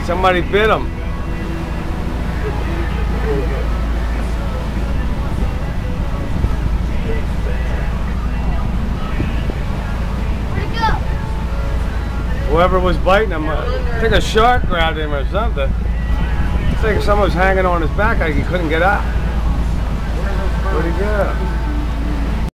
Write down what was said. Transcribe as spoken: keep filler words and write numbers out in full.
somebody bit him. Where'd he go? Whoever was biting him, I think a shark grabbed him or something. I think someone was hanging on his back like he couldn't get out. Where'd he go?